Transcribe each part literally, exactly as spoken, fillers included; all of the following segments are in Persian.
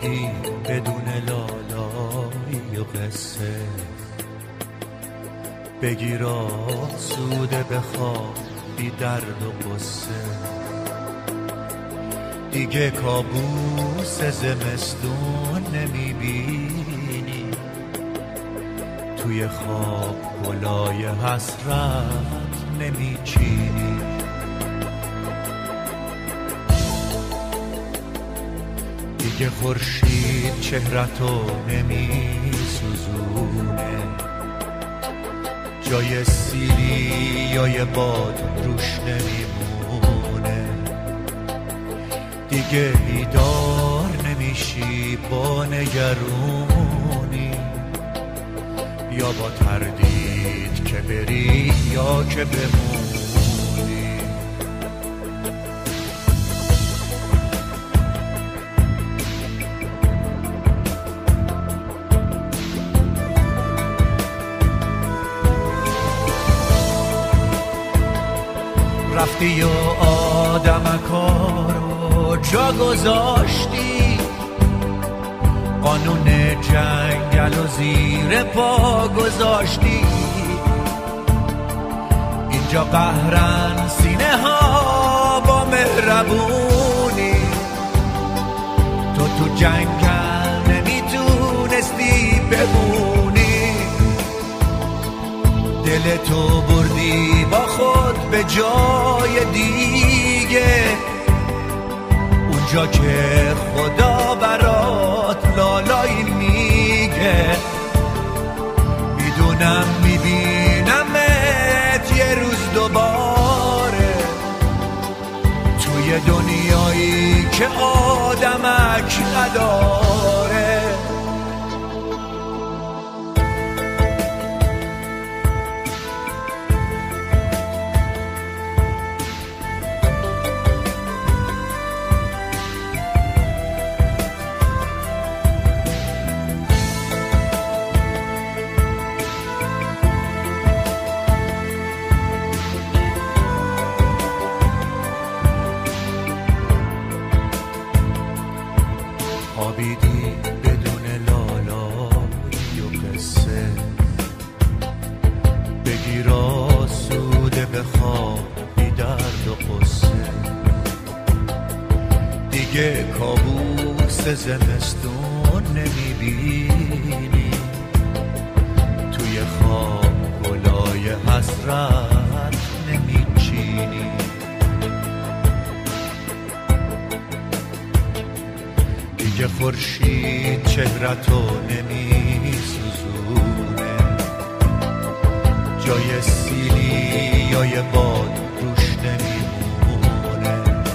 خوابیدی بدون لالایی و قصه، بگیر آسوده بخواب بی درد و غصه. دیگه کابوس زمستون نمیبینی، توی خواب گلای حسرت نمیچینی. دیگه خورشید چهرتو نمیسوزونه، جای سیلی یا یه باد روش نمیمونه. دیگه بیدار نمیشی با نگرونی، یا با تردید که بری یا که بمونی. رفتی و آدمکارو جا گذاشتی، قانون جنگل و زیر پا گذاشتی. اینجا قهرن سینه ها با مهربونی، تو تو جنگل نمیتونستی بمونی. دل تو بردی با خود به جای دیگه، اونجا که خدا برات لالایی میگه. میدونم میبینمت یه روز دوباره، توی دنیایی که آدمک نداره. خوابیدی بدون لالایی و قصه، بگیر آسوده بخواب بی درد و غصه. دیگه کابوس زمستون نمیبینی، توی خواب گلای حسرت نمیچینی. دیگه خورشید چهرتو نمیسوزونه، جای سیلی یا یه باد روش نمیمونه.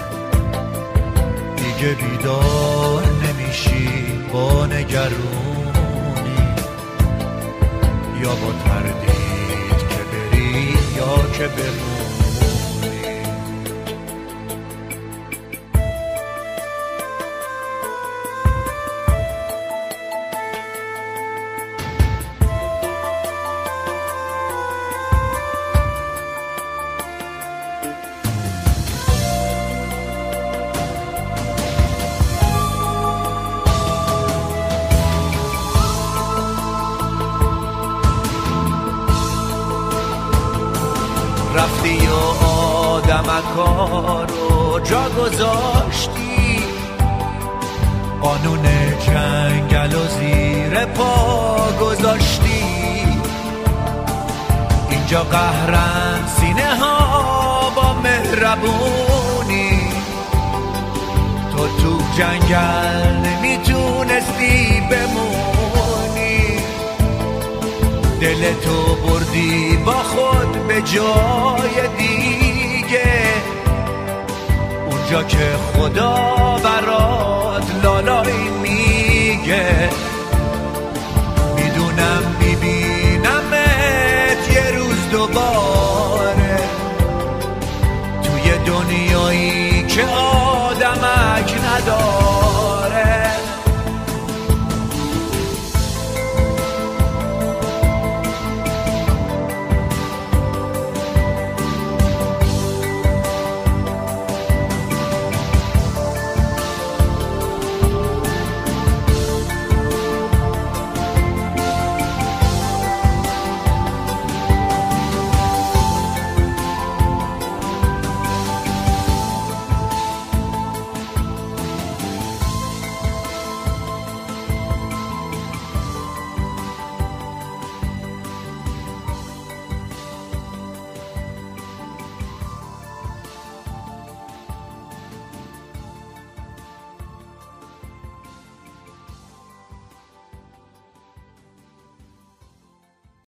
دیگه بیدار نمیشی با نگرونی، یا با تردید که بری یا که بمونی. رفتی و آدمکارو جا گذاشتی، قانون جنگل و زیر پا گذاشتی. اینجا قهرن سینه ها با مهربونی، تو تو جنگل نمیتونستی بمونی. دل تو بردی با خود به جای دیگه، اونجا که خدا برات لالایی میگه. میدونم میبینمت یه روز دوباره،